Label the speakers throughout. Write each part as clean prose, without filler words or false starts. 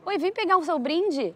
Speaker 1: Oi, vem pegar o seu brinde?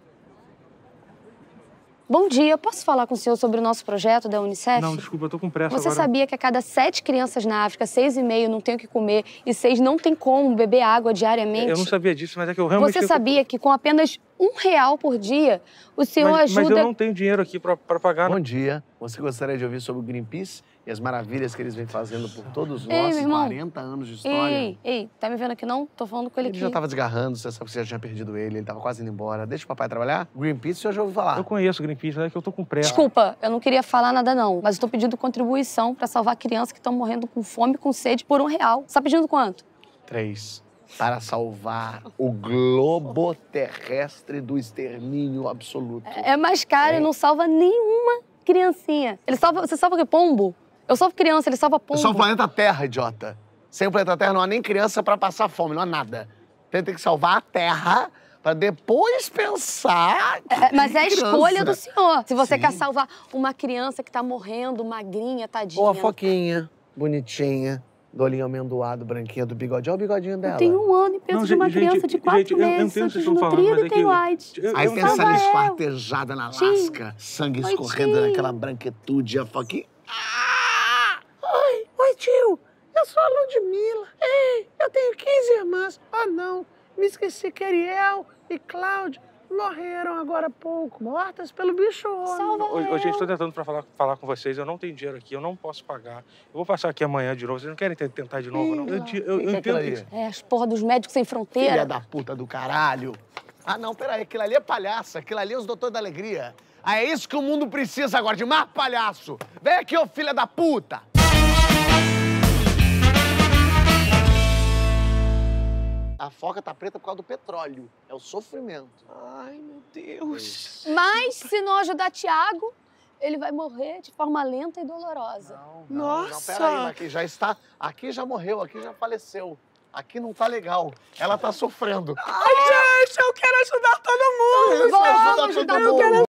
Speaker 1: Bom dia, posso falar com o senhor sobre o nosso projeto da Unicef?
Speaker 2: Não, desculpa, eu tô com pressa
Speaker 1: Você
Speaker 2: agora.
Speaker 1: sabia que a cada 7 crianças na África, 6,5 não tem o que comer e 6 não tem como beber água diariamente?
Speaker 2: Eu não sabia disso, mas é que eu realmente...
Speaker 1: Você sabia que com apenas R$1 por dia, o senhor ajuda...
Speaker 2: Mas eu não tenho dinheiro aqui pra pagar.
Speaker 3: Bom dia. Você gostaria de ouvir sobre o Greenpeace e as maravilhas que eles vêm fazendo por todos
Speaker 1: Ei,
Speaker 3: nós,
Speaker 1: meu irmão.
Speaker 3: 40 anos de história?
Speaker 1: Ei, tá me vendo aqui não? Tô falando com ele
Speaker 3: Ele
Speaker 1: aqui.
Speaker 3: já tava desgarrando, você sabe que você já tinha perdido ele tava quase indo embora. Deixa o papai trabalhar. Greenpeace, você já ouviu falar?
Speaker 2: Eu conheço o Greenpeace, mas é que eu tô com pressa.
Speaker 1: Desculpa, eu não queria falar nada não, mas eu tô pedindo contribuição pra salvar crianças que estão morrendo com fome e com sede por R$1. Você tá pedindo quanto?
Speaker 3: 3. Para salvar o globo terrestre do extermínio absoluto.
Speaker 1: É mais caro e não salva nenhuma criancinha. Você salva o quê? Pombo? Eu salvo criança, ele salva pombo.
Speaker 3: É só o planeta Terra, idiota. Sem o planeta Terra não há nem criança pra passar fome, não há nada. Tem que salvar a Terra pra depois pensar...
Speaker 1: Mas é a
Speaker 3: criança.
Speaker 1: escolha do senhor. Se você
Speaker 3: Sim.
Speaker 1: quer salvar uma criança que tá morrendo, magrinha, tadinha.
Speaker 3: Ou a Foquinha, bonitinha, do olhinho amendoado, branquinha, do bigodinho. Olha o bigodinho dela.
Speaker 1: Eu tenho 1 ano e penso
Speaker 2: Não,
Speaker 1: de uma
Speaker 2: gente,
Speaker 1: criança de 4
Speaker 2: eu entendo o
Speaker 1: meses,
Speaker 2: que vocês estão falando,
Speaker 1: desnutrida
Speaker 2: mas
Speaker 1: e
Speaker 2: é
Speaker 1: tem
Speaker 2: que-
Speaker 1: AIDS.
Speaker 3: Aí
Speaker 2: eu-
Speaker 3: pensa
Speaker 1: Salva
Speaker 3: ela
Speaker 1: ela.
Speaker 3: esquartejada na lasca, sangue
Speaker 1: Oi,
Speaker 3: escorrendo
Speaker 1: tio.
Speaker 3: naquela branquitude. A Foquinha... Oi, tio. Eu sou a Ludmilla. Ei, eu tenho 15 irmãs. Ah, não. Me esqueci que Ariel e Cláudia morreram agora há pouco, mortas pelo bicho homem.
Speaker 1: Salva
Speaker 2: Ô, gente, tô
Speaker 1: ela.
Speaker 2: tentando pra falar com vocês. Eu não tenho dinheiro aqui, eu não posso pagar. Eu vou passar aqui amanhã de novo. Vocês não querem tentar de novo, não? Eu
Speaker 3: Quem que é aquilo
Speaker 2: entendo
Speaker 3: ali?
Speaker 2: isso.
Speaker 1: É, as porra dos médicos sem fronteira.
Speaker 3: Filha da puta do caralho. Ah, não, peraí. Aquilo ali é palhaço. Aquilo ali é os doutores da alegria. Ah, é isso que o mundo precisa agora, de mais palhaço. Vem aqui, ô filha da puta. A foca tá preta por causa do petróleo. É o sofrimento.
Speaker 2: Ai, meu Deus.
Speaker 1: Mas, se não ajudar Tiago, ele vai morrer de forma lenta e dolorosa.
Speaker 3: Não,
Speaker 2: Nossa.
Speaker 3: peraí, mas aqui já está... Aqui já morreu, aqui já faleceu. Aqui não tá legal. Ela tá sofrendo.
Speaker 2: Ai, gente, eu quero ajudar todo mundo.
Speaker 1: Vamos ajudar todo mundo.